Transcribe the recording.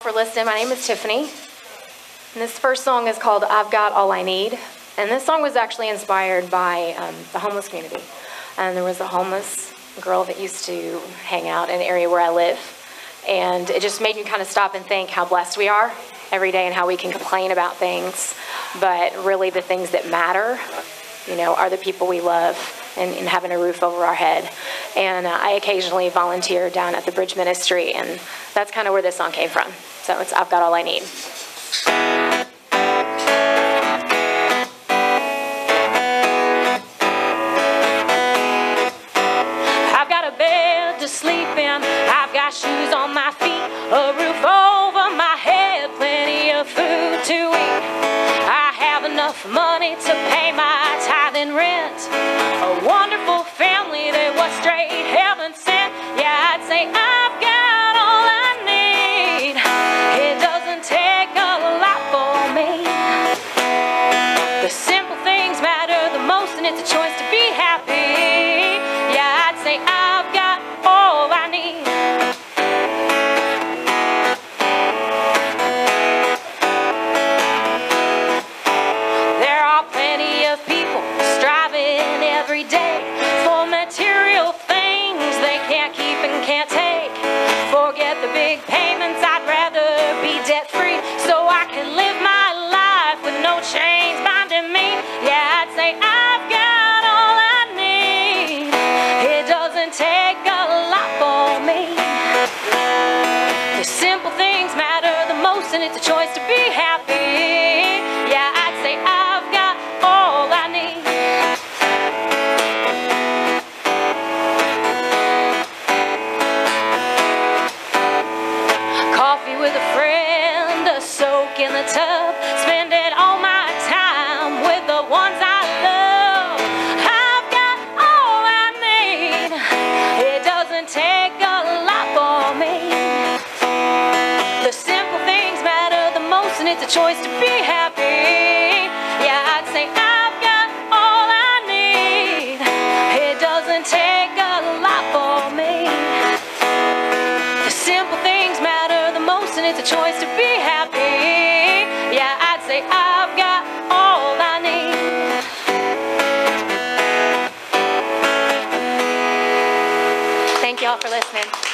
for listening. My name is Tiffany, and this first song is called I've Got All I Need. And this song was actually inspired by the homeless community. And there was a homeless girl that used to hang out in the area where I live. And it just made me kind of stop and think how blessed we are every day and how we can complain about things. But really the things that matter, you know, are the people we love and having a roof over our head. And I occasionally volunteer down at the Bridge Ministry, and that's kind of where this song came from. So it's I've Got All I Need. I've got a bed to sleep in, I've got shoes on my feet, a roof over my head, plenty of food to eat. I have enough money to pay my tithe and rent, a wonderful family that was straight heaven sent. Yeah, I'd say I've got all I need. It doesn't take a lot for me. The simple things matter the most, and it's a choice to be happy. Yeah, I'd say I've got all I need. There are plenty of people striving every day for material things they can't keep and can't take. Forget the big payments, I'd rather be debt-free so I can live my life with no chains binding me. Yeah, I'd say I've got all I need. It doesn't take a lot for me. The simple things matter the most, and it's a choice to be happy. Yeah, I'd say I've got all I need. Coffee with a friend, a soak in the tub, spending all my time with the ones I love. I've got all I need. It doesn't take a lot for me. The simple things matter the most, and it's a choice to be happy. Yeah, I'd say I've got all I need. It doesn't take a lot for me. The simple things matter the most, and it's a choice to be happy. Yeah, I'd say I've got all I need. Thank y'all for listening.